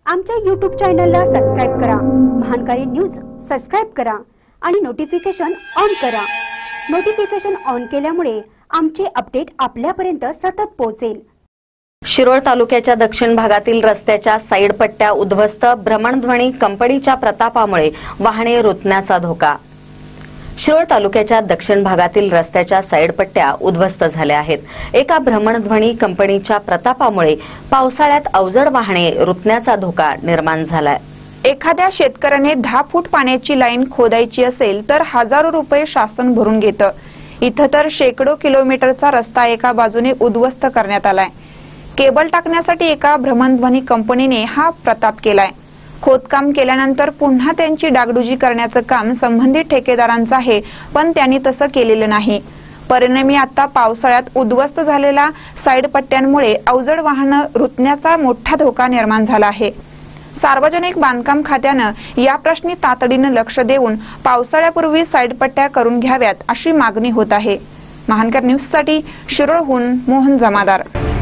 आमच्या YouTube चॅनलला subscribe करा, महानकारी न्यूज सबस्क्राइब करा आणि नोटिफिकेशन ऑन करा। नोटिफिकेशन ऑन केल्यामुळे आमचे अपडेट आपल्यापर्यंत सतत पोहोचेल। शिरोळ तालुक्याच्या दक्षिण भागातील रस्त्याच्या साइड पट्ट्या उद्ध्वस्त, भ्रमणध्वनी कंपनीच्या प्रतापामुळे वाहने रुतण्याचा धोका। शिरोळ तालुक्याच्या दक्षिण भागातील रस्त्याच्या साइड पट्ट्या उद्ध्वस्त झाल्या आहेत। एका भ्रमणध्वनी कंपनीच्या प्रतापामुळे पावसाळ्यात अवजड वाहने रुतण्याचा धोका निर्माण झालाय। एखाद्या शेतकऱ्याने 10 फूट पाण्याची लाईन खोदायची असेल तर हजारो रुपये शासन भरून घेतं। इथं तर शेकडो किलोमीटरचा रस्ता एका बाजूने उद्ध्वस्त करण्यात आलाय। केबल टाकण्यासाठी एका भ्रमणध्वनी कंपनीने हा प्रताप केलाय। खोदकाम केल्यानंतर पुन्हा त्यांची डागडुजी करण्याचं काम संबंधित ठेकेदारांचं आहे, पण त्यांनी तसं केलेलं नाही। परिणामी आता पावसाळ्यात उद्ध्वस्त झालेल्या साइड पट्ट्यांमुळे अवजड वाहनं रुतण्याचा मोठा धोका निर्माण झाला आहे। सार्वजनिक बांधकाम खात्यानं या प्रश्नी तातडीनं लक्ष देऊन पावसाळ्यापूर्वी साइड पट्ट्या करून घ्याव्यात अशी मागणी होत आहे। महानकर न्यूज साठी शिरोळहून मोहन जमादार।